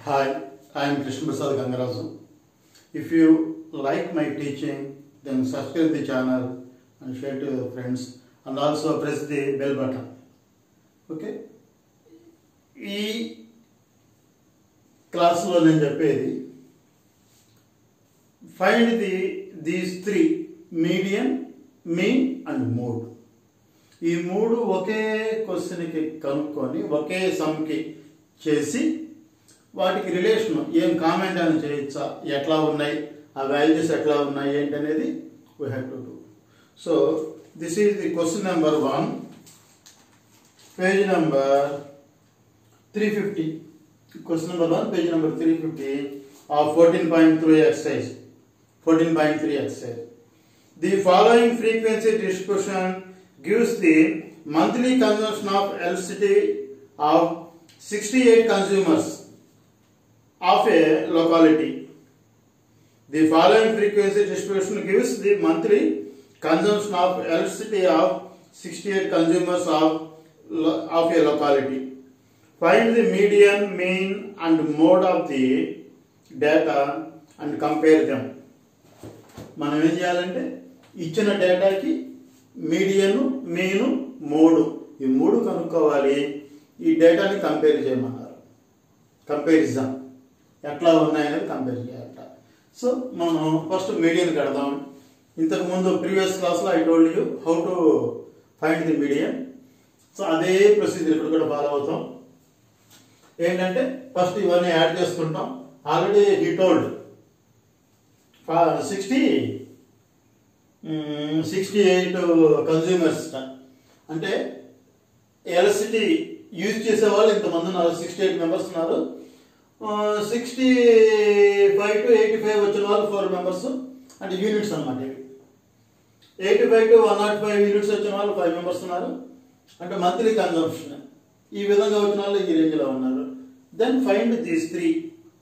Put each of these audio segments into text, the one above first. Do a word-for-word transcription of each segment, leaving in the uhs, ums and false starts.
Hi, I am Krishna Prasad Gangarajan. If you like my teaching, then subscribe the channel and share to your friends and also press the bell button. Okay? ఈ క్లాస్లో నేను చెప్పేది find the these three median, mean and mode. ఈ మూడు ఒకే క్వశ్చన్కి కనుక్కొని ఒకే సమ్కి చేసి వాటికి రిలేషన్ ఏం కామెంట్ అని చేయొచ్చా, ఎట్లా ఉన్నాయి, ఆ వాల్యూస్ ఎట్లా ఉన్నాయి ఏంటి అనేది we have to do. So this is the question number one, page number three fifty. Question number one, page number three fifty of fourteen point three exercise fourteen point three exercise. The following frequency distribution gives the monthly consumption of electricity of sixty-eight consumers of a locality. The following frequency distribution gives the monthly consumption of electricity of sixty-eight consumers of, of a locality. Find the median, mean and mode of the data and compare them. మనం ఏం చేయాలంటే ఇచ్చిన డేటాకి మీడియను, మీను, mode ఈ మూడు కనుక్కోవాలి. ఈ డేటాని కంపేర్ చేయమన్నారు. కంపారిజన్ ఎట్లా ఉన్నాయనేది కంపేర్ చేయాలట. సో మనం ఫస్ట్ మీడియన్ కడదాం. ఇంతకుముందు ప్రీవియస్ క్లాస్లో I told you how to find the median. So అదే ప్రొసీజర్ ఇప్పుడు కూడా ఫాలో అవుతాం. ఏంటంటే ఫస్ట్ ఇవన్నీ యాడ్ చేసుకుంటాం. Already he told sixty sixty eight consumers అంటే ఎలక్ట్రిసిటీ యూజ్ చేసే వాళ్ళు ఇంతమంది ఉన్నారు, సిక్స్టీ ఎయిట్ మెంబర్స్ ఉన్నారు. Sixty five to eighty five వచ్చిన వాళ్ళు ఫోర్ మెంబర్స్ అంటే యూనిట్స్ అనమాట. ఇవి eighty five to one nought five units వచ్చిన వాళ్ళు ఫైవ్ మెంబర్స్ ఉన్నారు అంటే మంత్లీ కన్జంప్షన్. ఈ విధంగా వచ్చిన వాళ్ళు ఈ రేంజ్లో ఉన్నారు. Then find these three.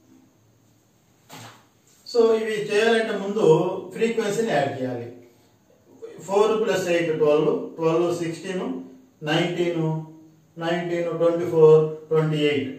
So ఇవి చేయాలంటే ముందు ఫ్రీక్వెన్సీని యాడ్ చేయాలి. Four plus eight twelve, twelve sixteen, nineteen, nineteen twenty four, twenty eight,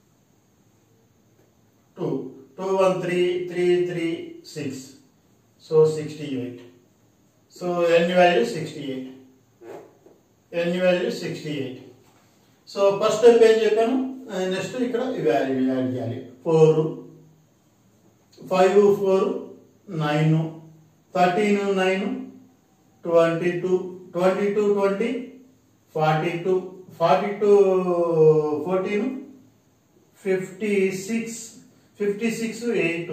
two, two one three, three three six, so sixty eight. So N value sixty eight, N value sixty eight. So first step ఏం చెప్పాను, next ఇక్కడ value add చేయాలి. Four, five four nine, thirteen nine twenty two, twenty two twenty forty two, forty two fourteen fifty six, fifty six eight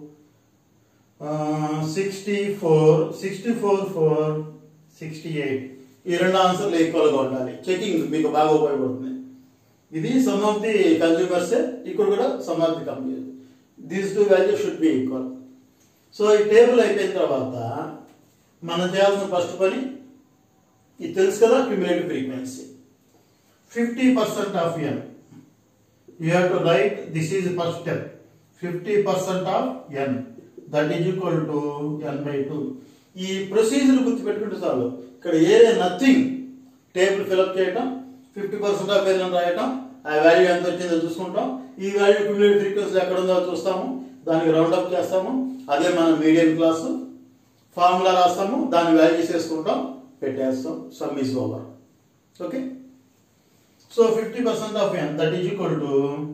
sixty four, sixty four four sixty eight. ఈ రెండు ఆన్సర్లు ఈక్వల్గా ఉండాలి. Checking మీకు బాగా ఉపయోగపడుతుంది. ఇది సమ్ ఆఫ్ ది కన్జ్యూమర్స్, ఇక్కడ కూడా sum of the company. These two value should be equal. So ఈ టేబుల్ అయిపోయిన తర్వాత మనం చేయాల్సిన ఫస్ట్ పని ఇది తెలుసు కదా, cumulative frequency. Fifty percent of N you have to write. This is first step. Fifty percent of N that is equal to N by two. ఈ ప్రొసీజర్ గుర్తుపెట్టుకుంటే చాలు. ఇక్కడ ఏరే నథింగ్, టేబుల్ ఫిల్అప్ చేయటం, ఫిఫ్టీ పర్సెంట్ ఆఫ్ ఎన్ రాయటం, ఆ value ఎంత వచ్చిందో చూసుకుంటాం. ఈ వాల్యూ క్యూములేటివ్ ఫ్రీక్వెన్సీ ఎక్కడ ఉందో చూస్తాము, దానికి రౌండ్ అప్ చేస్తాము. అదే మన మీడియం క్లాసు ఫార్ములా రాస్తాము, దాని వాల్యూ చేసుకుంటాం, పెట్టేస్తాం. Sum is over. Okay. So fifty percent of N that is equal to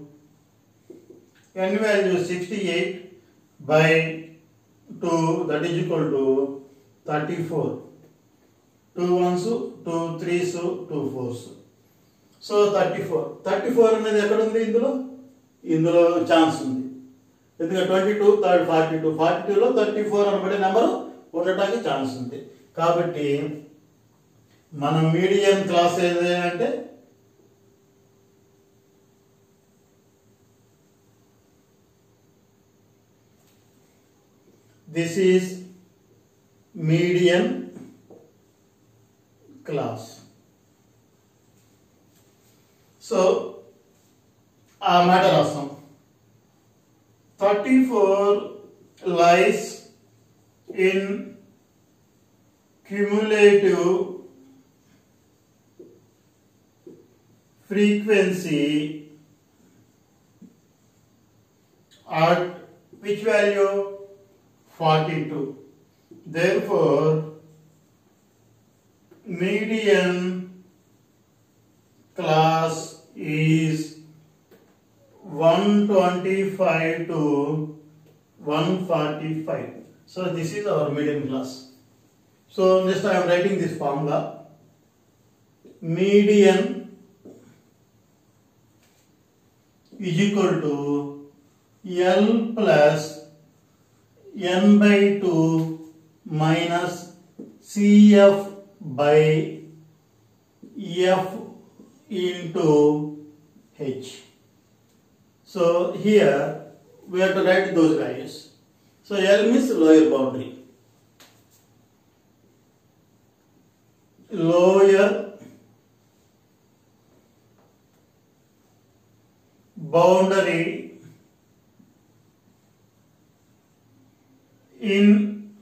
N value sixty eight by two that is equal to thirty four. Two ones, two threes, two fours. So thirty four thirty four అనేది ఎక్కడ ఉంది, ఇందులో ఇందులో chance ఉంది. ఎందుకంటే twenty two third forty two forty టూలో thirty four అనబడే number ఉండటానికి ఛాన్స్ ఉంది. కాబట్టి మన మీడియం క్లాస్ ఏదంటే this is medium class. So ఆ మాట రాస్తాం. Thirty four lies in cumulative frequency at which value? forty-two. Therefore, median class is one twenty-five to one forty-five. So this is our median class. So next I am writing this formula. Median is equal to L plus N by two minus C F by F into H. So here we have to write those values. So L means lower boundary. Lower boundary in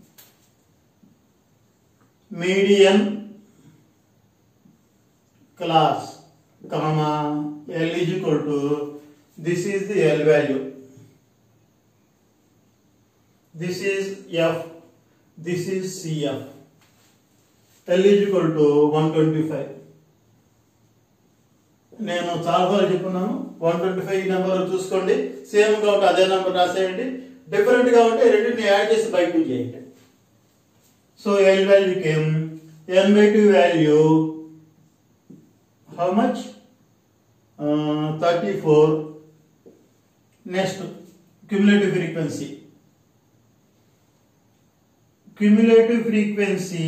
median class, comma, L is equal to, this is the L value, this is F, this is C F. L is equal to one twenty-five. నేను చాలాసార్లు చెప్పున్నాను, one twenty five number చూసుకోండి, సేమ్గా ఉంటే అదే number రాసేయండి, డిఫరెంట్గా ఉంటే రెండింటిని యాడ్ చేసి బై టూ చేయండి. So L value came, N by two value how much? Thirty four. Next cumulative frequency. Cumulative frequency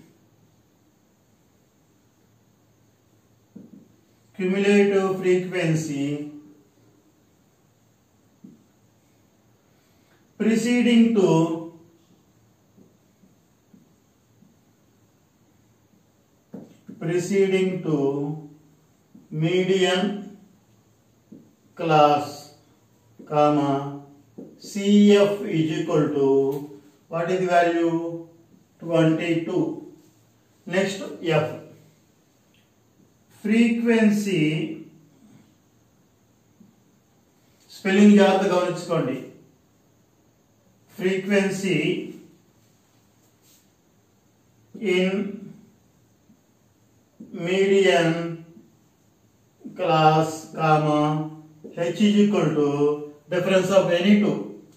cumulative frequency preceding to preceding to median class, comma, C F is equal to, what is the value? twenty-two. Next F. Frequency spelling జాగ్రత్తగా గమనించుకోండి. Frequency in median class, comma, H is equal to difference of any two,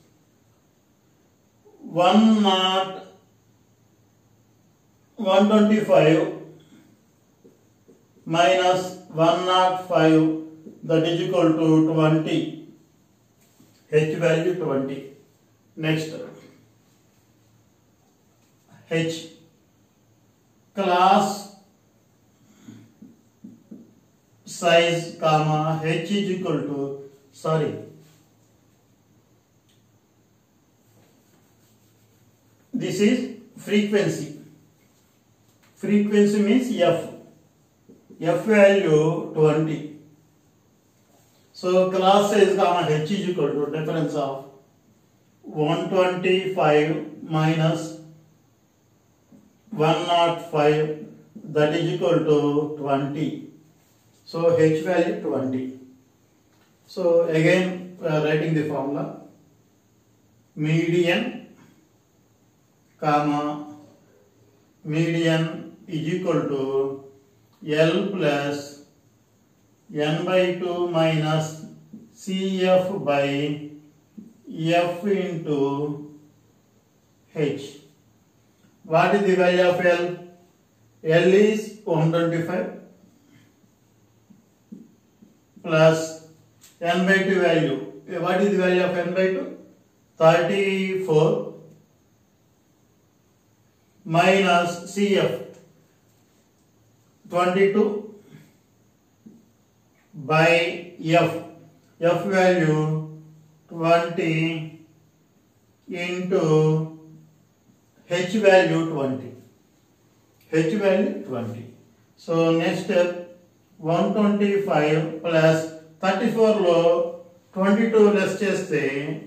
one not one twenty-five minus one not five, that is equal to twenty. H value twenty. Next, H class size, comma, H is equal to, sorry, this is frequency. Frequency means F. F value twenty. So class size, comma, H is equal to difference of one twenty-five minus one not five, that is equal to twenty. So H value twenty. So again we are writing the formula. Median, comma, median is equal to L plus N by two minus C F by F into H. What is the value of L? L is one twenty-five plus N by two value. What is the value of N by two? thirty-four minus C F, twenty-two by F. F value twenty into H value twenty. H value twenty. So next step, one twenty-five plus thirty-four లో twenty-two less చేస్తే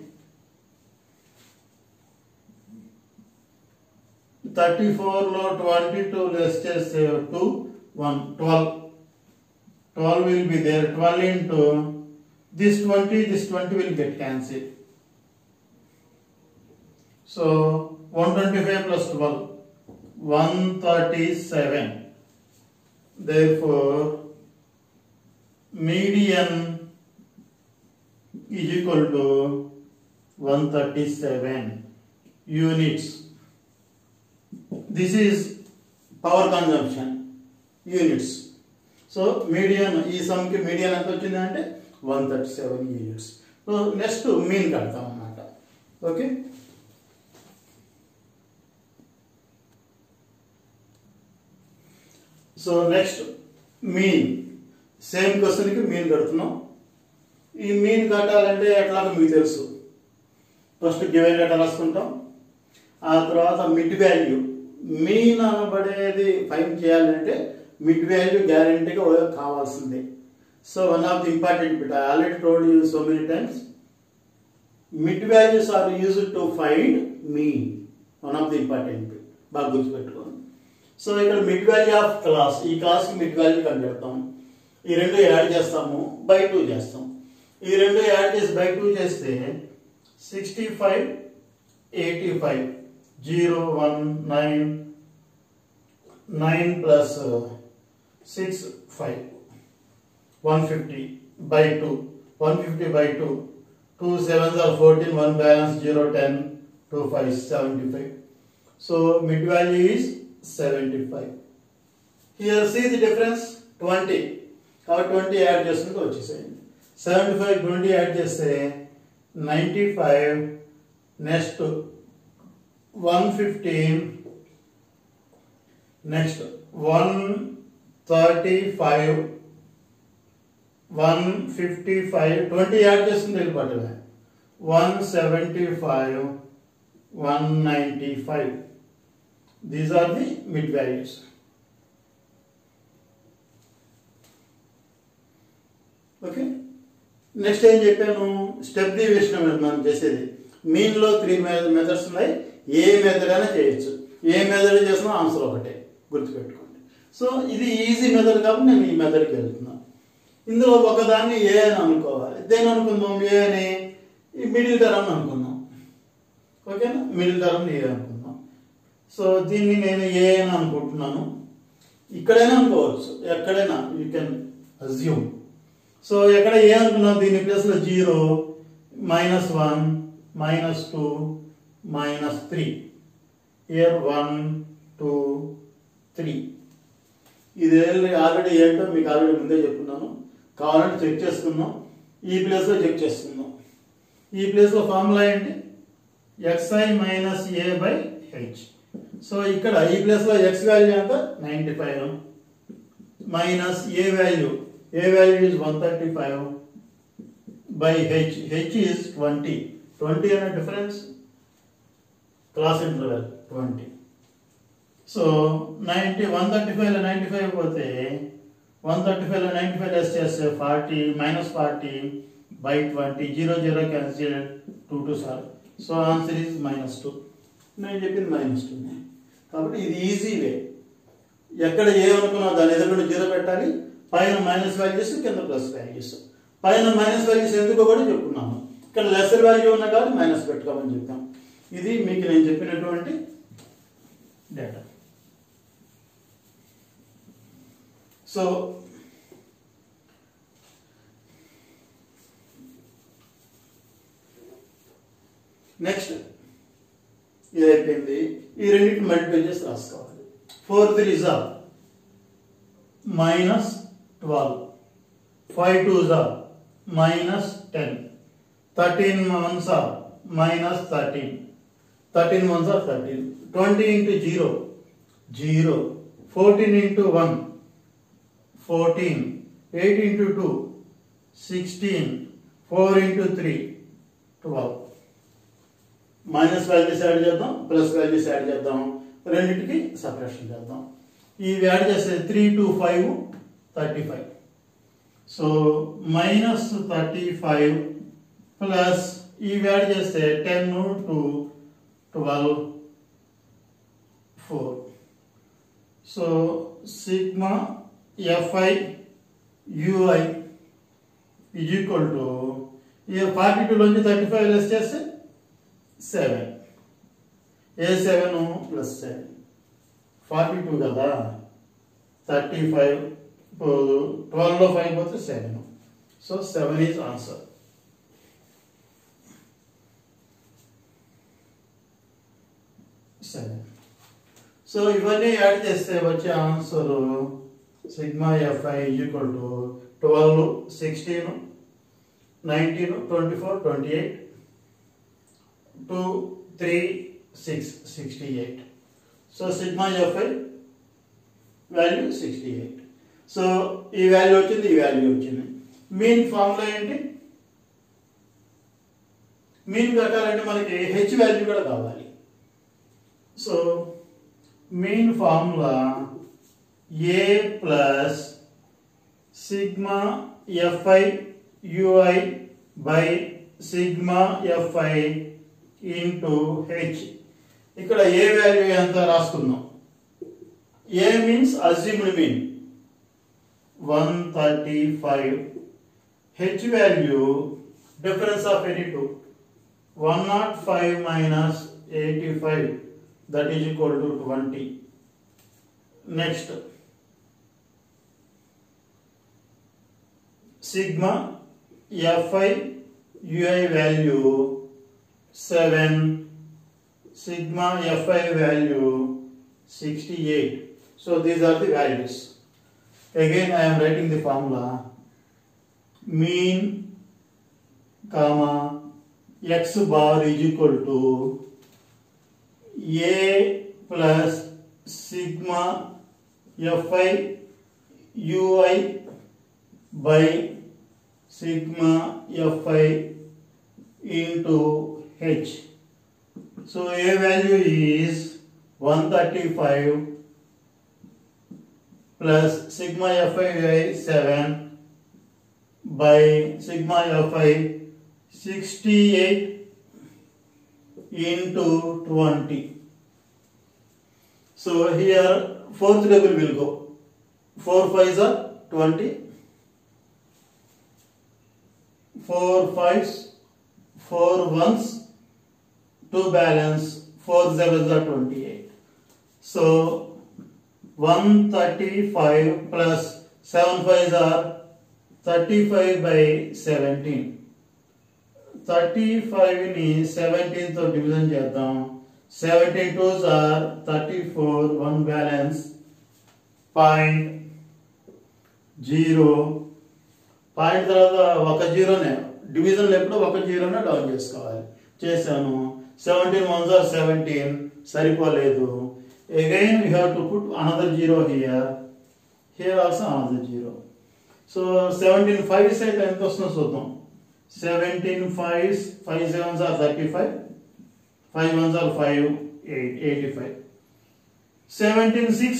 thirty-four లో twenty-two less చేస్తే two, one, twelve. twelve will be there. twelve into this twenty, this twenty will get cancelled. So one twenty-five plus twelve, one thirty-seven. Therefore median is equal to one thirty-seven units. This is power consumption units. So median, ఈ sum కి median ఎంత వచ్చింది అంటే one thirty-seven units. So next mean కడతాం అన్నమాట. Okay, so next mean, same question కి mean కడుతున్నాం. ఈ మీన్ కట్టాలంటే ఎట్లాగో మీకు తెలుసు. ఫస్ట్ గివెన్ డేటా రాసుకుంటాం, ఆ తర్వాత మిడ్ వాల్యూ. మీన్ అనబడేది ఫైండ్ చేయాలంటే మిడ్ వాల్యూ గ్యారెంటీగా కావాల్సిందే. So one of the important bit, I already told you so many times, mid values are used to find mean. One of the important bit, బాగా గుర్తుపెట్టుకోండి. So ఇక్కడ mid value of class, ఈ class కి mid value కనిపెడతాం. ఈ రెండు add చేస్తాము, by two చేస్తాం. ఈ రెండు యాడ్ చేసి బై టూ చేస్తే sixty five eighty five zero one nine nine plus six five one fifty by two, one fifty by two, two sevens are fourteen, one balance zero ten, two five seventy five. So mid value is seventy-five. Here see the difference, twenty. కాబట్టి twenty add చేసుకుంటూ వచ్చేసేయండి. seventy-five twenty add చేస్తే ninety-five, next one fifteen, next one thirty-five, one fifty-five, twenty add చేసుకుంటూ వెళ్ళిపోవటమే. one seventy-five, one ninety-five. These are the mid values. Okay, next ఏం చెప్పాను, step division మనం చేసేది. Mean లో త్రీ మెథడ్స్ ఉన్నాయి, ఏ మెథడ్ అయినా చేయొచ్చు. ఏ మెథడ్ చేసినా ఆన్సర్ ఒకటే, గుర్తుపెట్టుకోండి. సో ఇది ఈజీ మెథడ్ కాబట్టి నేను ఈ మెథడ్కి వెళ్తున్నాను. ఇందులో ఒకదాన్ని ఏ అని అనుకోవాలి. దేని అనుకుందాం, ఏ అని ఈ మిడిల్ టర్మ్ అనుకుందాం. ఓకేనా, మిడిల్ టర్మ్ ఏ అనుకుందాం. సో దీన్ని నేను ఏ అని అనుకుంటున్నాను. ఇక్కడైనా అనుకోవచ్చు, ఎక్కడైనా యూ కెన్ అజ్యూమ్. సో ఎక్కడ ఏ అనుకున్నాం, దీని ప్లేస్ లో zero, minus one, minus two, minus three. Year one two three. ఇది ఆల్రెడీ ఏంటో మీకు ఆల్రెడీ ముందే చెప్పుకున్నాను. కావాలంటే చెక్ చేసుకుందాం. ఈ ప్లేస్ లో చెక్ చేసుకుందాం. ఈ ప్లేస్ లో ఫార్ములా ఏంటి, X I minus A by H. So ఇక్కడ ఈ ప్లేస్ లో ఎక్స్ వాల్యూ ఎంత ninety five, minus A value, A value is one thirty five by H, H is twenty. Twenty అనే difference, class interval twenty. So ninety, one thirty five లో ninety five పోతే one thirty five లో ninety five less చేస్తే forty, minus forty by twenty, zero zero cancel, two two sir. So answer is minus two. నేను చెప్పింది minus two. కాబట్టి ఇది easy way. ఎక్కడ ఏ అనుకున్నా దాని ఎదురుకుండా జీరో పెట్టాలి, పైన మైనస్ వాల్యూస్, కింద ప్లస్ వాల్యూస్. పైన మైనస్ వాల్యూస్ ఎందుకో కూడా చెప్పుకున్నాము. ఇక్కడ లెసర్ వాల్యూ ఉన్నా కాబట్టి మైనస్ పెట్టుకోమని చెప్తాం. ఇది మీకు నేను చెప్పినటువంటి డేటా. సో నెక్స్ట్ ఇది అయిపోయింది. ఈ రెండింటిని మల్టిప్లై చేసి రాసుకోవాలి. ఫోర్ త్రీ జా మైనస్ ట్వెల్వ్, ఫైవ్ టూ జా minus ten, thirteen ones are minus thirteen, thirteen ones are thirteen, twenty into zero zero, fourteen into one fourteen, eight into two sixteen, four into three twelve. Minus values add చేద్దాం, plus values add చేద్దాం, రెండింటికి separation చేద్దాం. ఇవి add చేస్తే three to five thirty five. So minus thirty five plus ఇవి add చేస్తే ten to twelve four. So sigma F I U I is equal to ఈ forty టూలోంచి థర్టీ ఫైవ్ లెస్ చేస్తే సెవెన్. ఏ seven plus seven forty two కదా, thirty five ట్వెల్వ్లో five పోతే seven. So seven is answer. Seven. So ఇవన్నీ add చేస్తే వచ్చే answer sigma F I equal to twelve, sixteen, nineteen, twenty four, twenty eight, two, three, six, sixty eight. So sigma F I value sixty eight. So ఈ value వచ్చింది, ఈ value వచ్చింది. Mean formula ఏంటి? Mean కట్టాలంటే మనకి హెచ్ వాల్యూ కూడా కావాలి. So mean formula A plus sigma F I U I by sigma F I into H. ఇక్కడ ఏ వాల్యూ ఎంత రాసుకుందాం. A means assumed mean one thirty five. H value difference of any two one nought five minus eighty five that is equal to twenty. Next sigma F I U I value seven, sigma fi value sixty-eight. So these are the values. Again I am writing the formula. Mean comma x bar is equal to a plus sigma fi ui by sigma fi into h. So a value is one thirty-five plus sigma fi seven by sigma fi sixty-eight into twenty. So here fourth table will go. four fives are twenty. four fives, four ones, two balance, four sevens are twenty-eight. So one thirty-five plus seven fives are thirty-five by seventeen. thirty-five ni seventeen తో division చేద్దాం. seventeen twos are thirty-four, one balance, point zero. Point తర్వాత ఒక జీరోనే డివిజన్లో ఎప్పుడు ఒక జీరోనే down చేసుకోవాలి. చేశాను. seventeen ones are seventeen, సరిపోలేదు. Again we have to put another zero here. Here also another zero. So seventeen fives అయితే ఎంత వస్తుందో చూద్దాం. seventeen fives, five sevens are thirty-five, five ones are five, eight, eighty-five. seventeen six,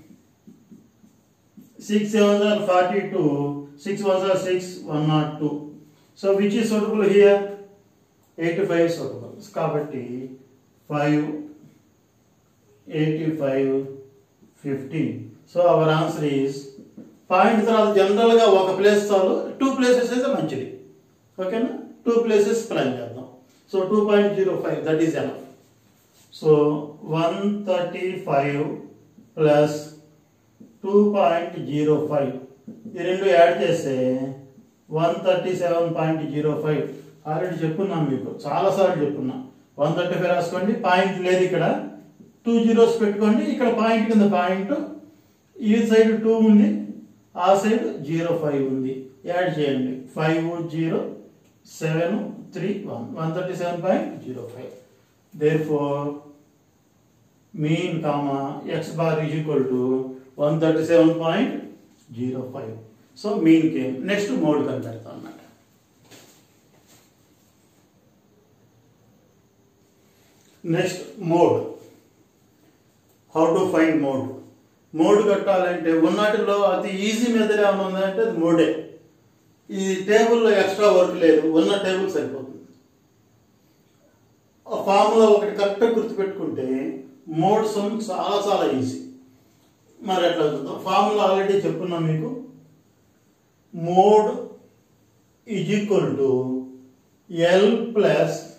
six sevens are forty-two, six ones are six, one oh two. So which is suitable here? eighty-five suitable. కాబట్టి five, eighty-five, fifteen. So our answer is point తర్వాత general గా ఒక place చాలు, two places అయితే మంచిది. ఓకేనా? Two places plan చేద్దాం. So two point zero five that is enough. So one thirty five plus two point zero five ఈ రెండు యాడ్ చేస్తే one thirty seven point zero five. Already చెప్పున్నాం మీకు, చాలాసార్లు చెప్పున్నా. వన్ థర్టీ ఫైవ్ రాసుకోండి, point లేదు ఇక్కడ, టూ జీరోస్ పెట్టుకోండి. ఇక్కడ పాయింట్ కింద పాయింట్, ఈ సైడ్ టూ ఉంది, ఆ సైడ్ జీరో ఫైవ్ ఉంది. యాడ్ చేయండి. Five zero seven three one one thirty seven point zero five. Therefore mean comma X bar is equal to one thirty seven point zero five. So mean came. Next mode కనిపెడతాం అన్నమాట. Next mode. How to find mode. Mode కట్టాలంటే ఉన్నటిలో అతి easy method ఏమైనా ఉందంటే అది మోడే. ఈ టేబుల్లో ఎక్స్ట్రా వర్క్ లేదు, ఉన్న టేబుల్ సరిపోతుంది. ఆ ఫార్ములా ఒకటి కరెక్ట్గా గుర్తుపెట్టుకుంటే మోడ్ సమ్ చాలా చాలా ఈజీ. మరి ఎట్లా చూద్దాం. ఫార్ములా ఆల్రెడీ చెప్పున్నాం మీకు. Mode is equal to L plus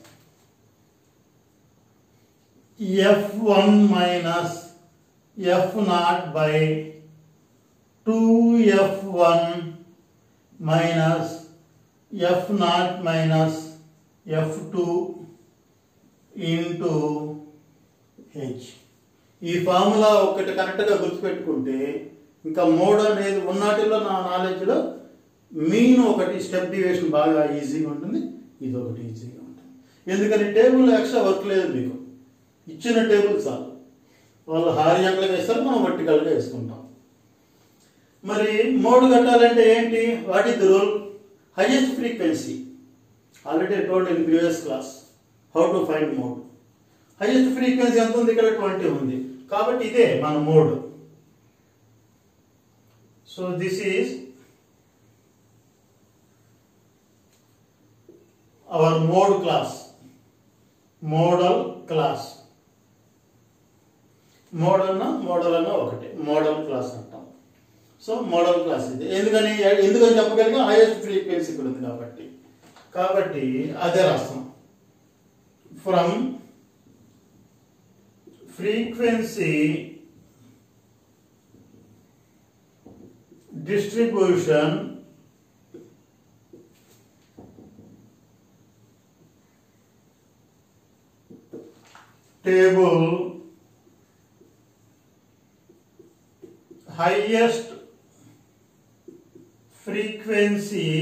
F one minus F naught by two F one minus F naught minus F two into H. ఈ ఫార్ములా ఒకటి కరెక్ట్గా గుర్తుపెట్టుకుంటే ఇంకా మోడ్ అనేది ఉన్నటిలో నా నాలెడ్జ్లో మీన్ ఒకటి స్టెప్ డివియేషన్ బాగా ఈజీగా ఉంటుంది, ఇది ఒకటి ఈజీగా ఉంటుంది. ఎందుకని టేబుల్ ఎక్స్ట్రా వర్క్ లేదు, మీకు ఇచ్చిన టేబుల్ చాలు. వాళ్ళు హారిజాంటల్గా వేస్తారు, మనం వర్టికల్గా వేసుకుంటాం. మరి మోడ్ కట్టాలంటే ఏంటి? What is the rule? Highest frequency. Already told in previous class how to find mode. Highest frequency ఎంత ఉంది? ఇక్కడ ట్వంటీ ఉంది, కాబట్టి ఇదే మన mode. So this is our mode class, modal class. Mode అన్న మోడల్ అన్న ఒకటి, మోడల్ క్లాస్ అంటాం. సో మోడల్ క్లాస్ ఇది. ఎందుకని ఎందుకని చెప్పగలిగా? హైయెస్ట్ ఫ్రీక్వెన్సీ ఇక్కడ ఉంది కాబట్టి. కాబట్టి అదే రాస్తాం. From frequency distribution table, highest frequency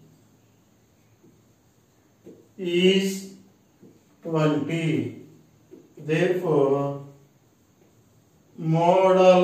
is twenty. Therefore, model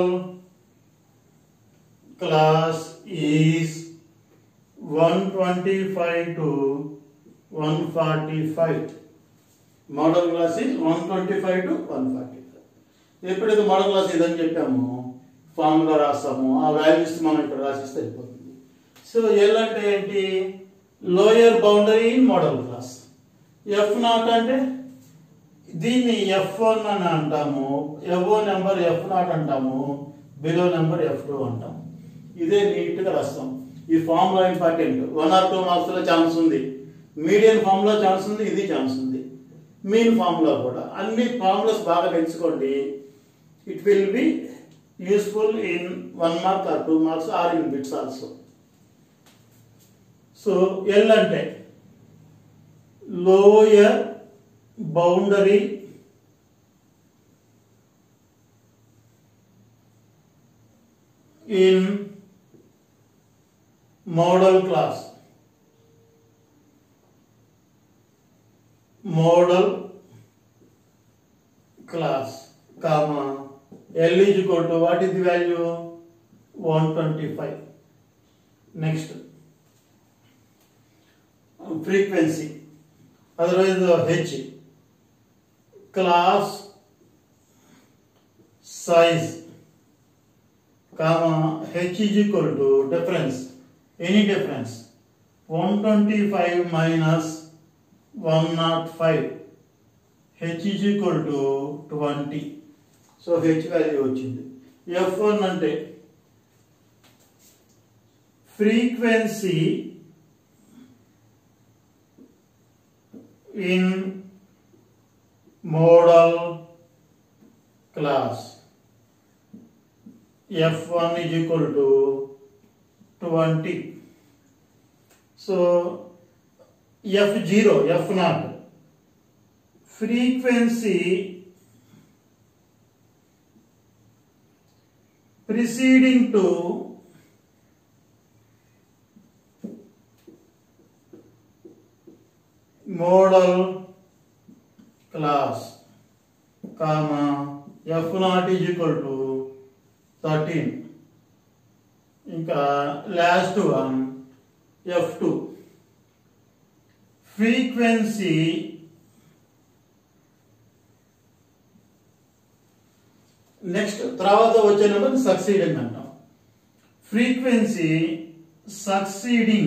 class is one twenty-five to one forty-five. Model class is one twenty-five to one forty-five. ఎప్పుడైతే మోడల్ క్లాస్ ఇదని చెప్పాము, ఫార్ములా రాస్తాము, ఆ వాల్యూస్ మనం ఇక్కడ రాసిస్తే అయిపోతుంది. సో ఎల్ అంటే ఏంటి? Lower boundary in modal class. F naught అంటే దీన్ని ఎఫ్ వన్ అని అంటాము, ఎబో నెంబర్ ఎఫ్ నాట్ అంటాము, బిలో నెంబర్ ఎఫ్ టూ అంటాము. ఇదే నీట్గా రాస్తాం. ఈ formula important. One or two మార్క్స్లో ఛాన్స్ ఉంది, మీడియన్ ఫార్ములా ఛాన్స్ ఉంది, ఇది ఛాన్స్ ఉంది, మీన్ ఫార్ములా కూడా. అన్ని ఫార్ములాస్ బాగా పెంచుకోండి. It will be useful in one mark or two marks or in bits also. So L అంటే lower boundary in model class, model class, comma L is equal to what is the value? one twenty-five. Next, frequency, otherwise H, class size, comma H is equal to difference, any difference, one twenty-five minus one oh five, H is equal to twenty. So H value వచ్చింది. F one అంటే frequency in model class. F one is equal to twenty. So F zero, F naught, frequency preceding to model class, comma F naught is equal to thirteen. ఇంకా last one F two, frequency next తర్వాత వచ్చే number succeeding అంటాం. Frequency succeeding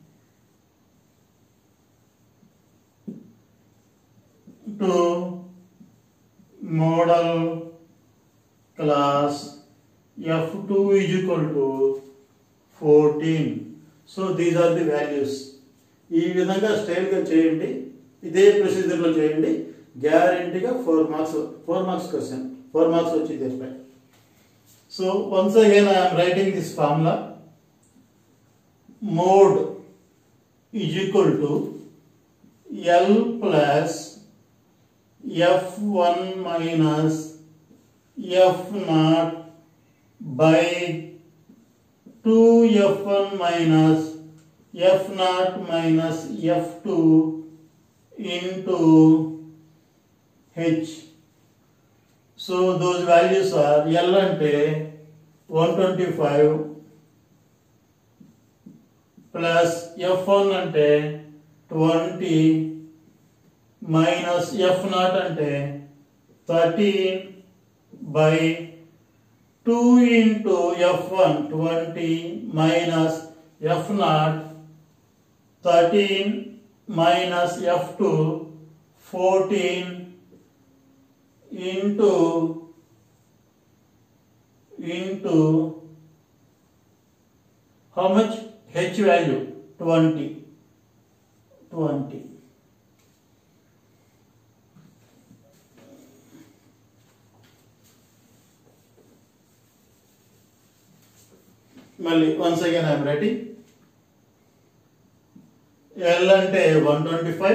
to modal class F two is equal to fourteen. So these are the values. ఈ విధంగా స్టైల్గా చేయండి, ఇదే ప్రొసీజర్లో చేయండి, గ్యారెంటీగా four marks four marks question four marks వచ్చి తీరుతాయి. So once again I'm writing this formula. Mode is equal to L plus F one minus F naught by two f one minus f naught minus f two into h. So those values are L ante one twenty-five plus f one ante twenty minus f naught ante thirteen by two into f one twenty minus f naught thirteen minus f two fourteen into into how much h value twenty twenty. మళ్ళీ once again I'm writing. L అంటే one twenty five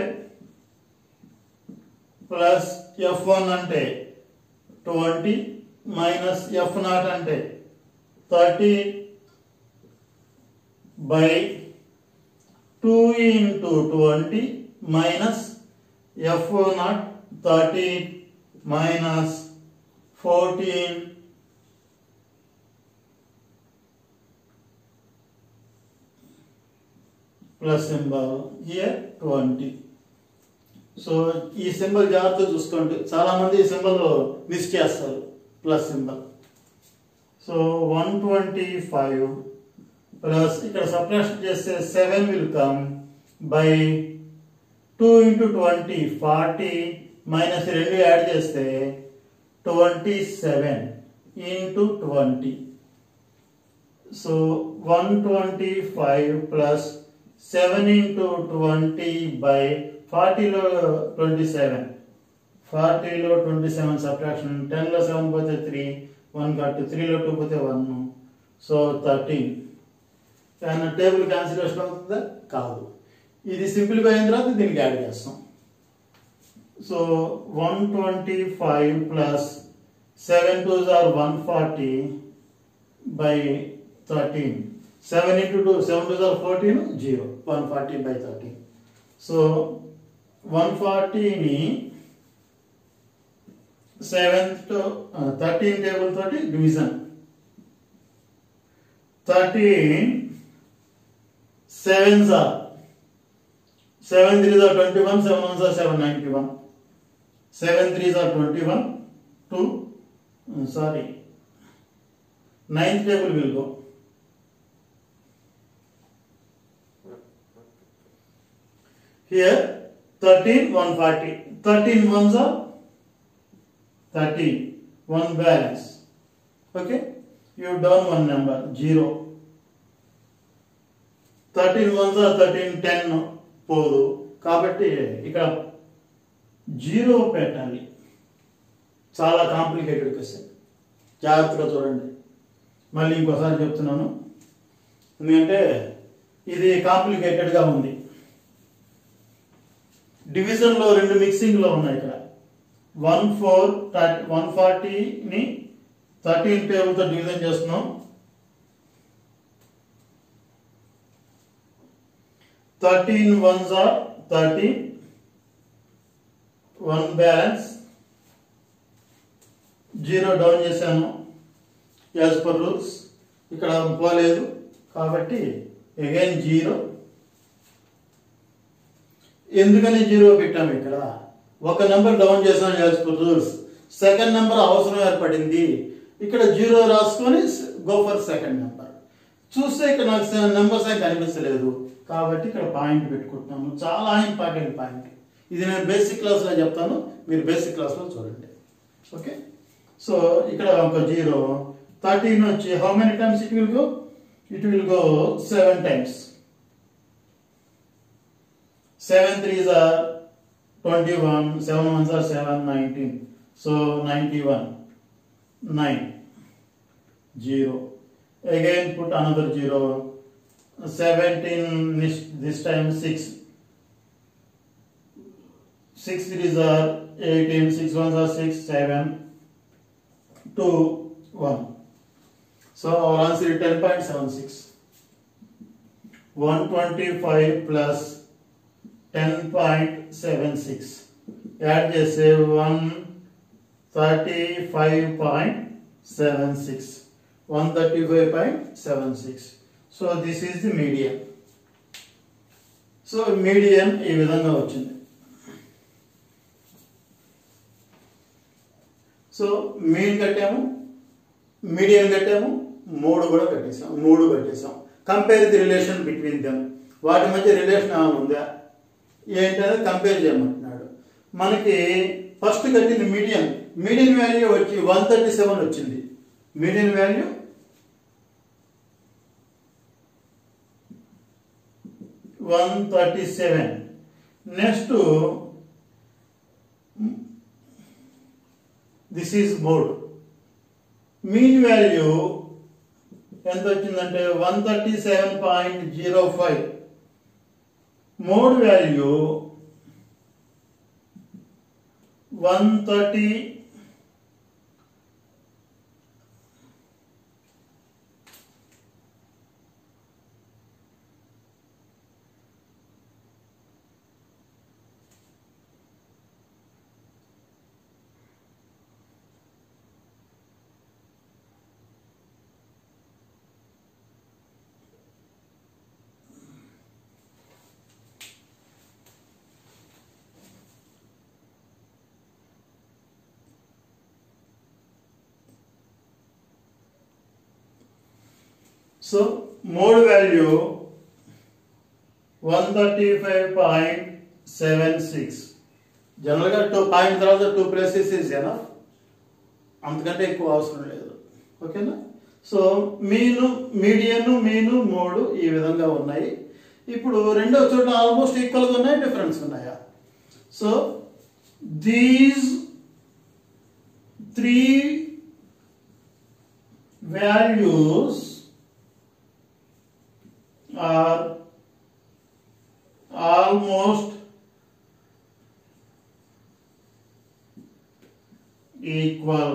plus F one అంటే twenty minus F naught అంటే thirty by two into twenty minus F naught thirty minus fourteen plus symbol here twenty. So ఈ symbol జాగ్రత్తగా చూసుకోండి, చాలా మంది ఈ symbol miss చేస్తారు plus symbol. So one twenty five plus ఇక్కడ సబ్ట్రాక్షన్ చేస్తే seven will come by two into twenty forty minus రెండు యాడ్ చేస్తే twenty seven into twenty. So one twenty five plus seven into twenty by ఫార్టీలో twenty seven ఫార్టీలో twenty seven subtraction, టెన్లో seven పోతే three, one కట్టు, త్రీలో two పోతే one, so thirteen. ఏమన్నా టేబుల్ క్యాన్సిలేషన్ అవుతుందా? కాదు. ఇది సింప్లిఫై అయిన తర్వాత దీనికి యాడ్ చేస్తాం. So one twenty five plus seven twos are one forty by thirteen. Seven into two seven twos are fourteen, zero, one forty by thirteen. So one ఫార్టీని seventh thirteen table తోటి division. Thirteen sevens are seven threes are twenty one, seven ones are seven ninety one, seven threes are twenty one, two sorry ninth table will go. Here thirteen, one forty. thirteen ones are thirteen. One balance. Okay? You down one number. Zero. thirteen ones are thirteen, ten. పోదు కాబట్టి ఇక్కడ zero పెట్టాలి. చాలా complicated question, జాగ్రత్తగా చూడండి. మళ్ళీ ఇంకోసారి చెప్తున్నాను, ఎందుకంటే ఇది కాంప్లికేటెడ్గా ఉంది. డివిజన్ లో రెండు మిక్సింగ్ లో ఉన్నాయి. ఇక్కడ వన్ ఫోర్ వన్ ఫార్టీని థర్టీన్ టేబుల్ తో డివిజన్ చేస్తున్నాం. Thirteen ones are thirteen, one balance, zero down చేశాను యాజ్ పర్ రూల్స్. ఇక్కడ పోలేదు కాబట్టి అగైన్ జీరో. ఎందుకని జీరో పెట్టాము? ఇక్కడ ఒక నెంబర్ డౌన్ చేసాం as per rules, second number అవసరం ఏర్పడింది. ఇక్కడ జీరో రాసుకొని గో ఫర్ సెకండ్ నెంబర్. చూస్తే ఇక్కడ నాకు నెంబర్స్ ఏం కనిపించలేదు కాబట్టి ఇక్కడ పాయింట్ పెట్టుకుంటున్నాము. చాలా ఇంపార్టెంట్ పాయింట్ ఇది. నేను బేసిక్ క్లాస్లో చెప్తాను, మీరు బేసిక్ క్లాస్లో చూడండి. ఓకే, సో ఇక్కడ ఒక జీరో. థర్టీన్ వచ్చి how many times it will go? It will go seven times. seven threes are twenty-one, seven ones are seven, nineteen. So ninety-one, nine, zero. Again put another zero. seventeen, this time six. six threes are eighteen, six ones are six, seven, two, one. So our answer is ten point seven six. one twenty-five plus ten point seven six. Add chese one thirty-five point seven six. one thirty-five point seven six. So this is the median. So median ee vidhanga vachindi. So mean కట్టాము, median కట్టాము, mode కూడా కట్టేసాం, మూడు కట్టేసాం. Compare the relation between them, వాటి మధ్య relation ఏమైనా ఉందా ఏంటనేది కంపేర్ చేయమంటున్నాడు. మనకి ఫస్ట్ కట్టింది మీడియన్, మీడియన్ వాల్యూ వచ్చి వన్ థర్టీ సెవెన్ వచ్చింది. Median value one thirty seven. Next this is mode. Mean value ఎంత వచ్చిందంటే one thirty seven point zero five. Mode value one thirty so mode value one thirty five point seven six. జనరల్గా two point తర్వాత two places is enough, అంతకంటే ఎక్కువ అవసరం లేదు. ఓకేనా? So మీను, మీడియన్, మీను, మోడు ఈ విధంగా ఉన్నాయి. ఇప్పుడు రెండో చోట ఆల్మోస్ట్ ఈక్వల్గా ఉన్నాయి, డిఫరెన్స్ ఉన్నాయా? So these three values are almost equal.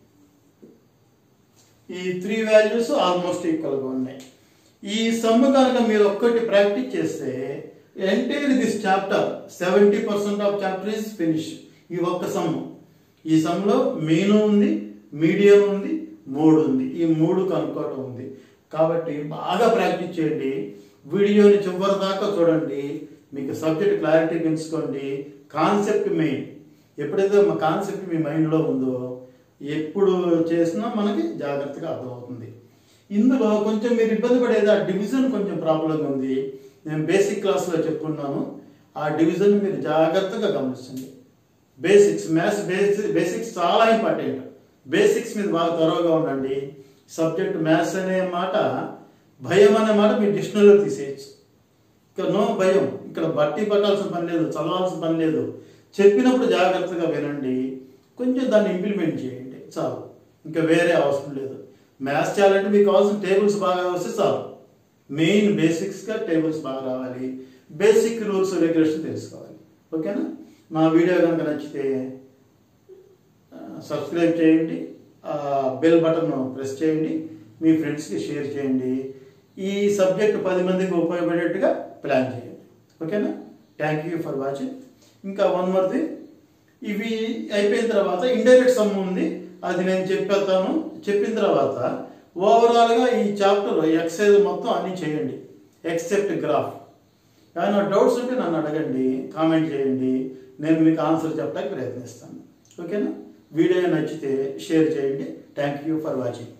ఈ త్రీ వాల్యూస్ ఆల్మోస్ట్ ఈక్వల్గా ఉన్నాయి. ఈ సమ్ కనుక మీరు ఒక్కటి ప్రాక్టీస్ చేస్తే entire this chapter seventy percent of chapter is finish. ఈ ఒక్క సమ్, ఈ సమ్లో మీను ఉంది, మీడియం ఉంది, మోడ్ ఉంది. ఈ మూడు కనుక్కోవడం ఉంది. కాబట్టి బాగా ప్రాక్టీస్ చేయండి. వీడియోని చివరి దాకా చూడండి, మీకు సబ్జెక్ట్ క్లారిటీ పెంచుకోండి. Concept main. ఎప్పుడైతే మా కాన్సెప్ట్ మీ మైండ్లో ఉందో ఎప్పుడు చేసినా మనకి జాగ్రత్తగా అర్థమవుతుంది. ఇందులో కొంచెం మీరు ఇబ్బంది పడేది ఆ డివిజన్ కొంచెం ప్రాబ్లంగా ఉంది. నేను బేసిక్ క్లాస్లో చెప్పుకున్నాను, ఆ డివిజన్ మీరు జాగ్రత్తగా గమనించండి. బేసిక్స్, మ్యాథ్స్ బేసిక్స్ బేసిక్స్ చాలా ఇంపార్టెంట్. బేసిక్స్ మీద బాగా త్వరగా ఉండండి. సబ్జెక్ట్ మ్యాథ్స్ అనే మాట, భయం అనే మాట మీరు డిక్షనరీలో తీసేయచ్చు. ఇక్కడ నో భయం, ఇక్కడ బట్టి పట్టాల్సిన పని లేదు, చదవాల్సిన పని లేదు. చెప్పినప్పుడు జాగ్రత్తగా వినండి, కొంచెం దాన్ని ఇంప్లిమెంట్ చేయండి, చాలు. ఇంకా వేరే అవసరం లేదు. మ్యాథ్స్ చేయాలంటే మీకు కావాల్సిన టేబుల్స్ బాగా వస్తే చాలు. మెయిన్ బేసిక్స్గా టేబుల్స్ బాగా రావాలి, బేసిక్ రూల్స్ రెగ్యులేషన్ తెలుసుకోవాలి. ఓకేనా? నా వీడియో కనుక నచ్చితే సబ్స్క్రైబ్ చేయండి, బెల్ బటన్ ప్రెస్ చేయండి, మీ ఫ్రెండ్స్కి షేర్ చేయండి. ఈ సబ్జెక్ట్ పది మందికి ఉపయోగపడేట్టుగా ప్లాన్ చేయండి. ఓకేనా? Thank you for watching. ఇంకా వన్ మోర్ థింగ్, ఇవి అయిపోయిన తర్వాత ఇండైరెక్ట్ సమ్ ఉంది, అది నేను చెప్పేస్తాను. చెప్పిన తర్వాత ఓవరాల్గా ఈ చాప్టర్ ఎక్సైజ్ మొత్తం అన్నీ చేయండి ఎక్సెప్ట్ గ్రాఫ్. ఏమైనా డౌట్స్ ఉంటే నన్ను అడగండి, కామెంట్ చేయండి, నేను మీకు ఆన్సర్ చెప్పడానికి ప్రయత్నిస్తాను. ఓకేనా? వీడియో నచ్చితే షేర్ చేయండి. Thank you for watching.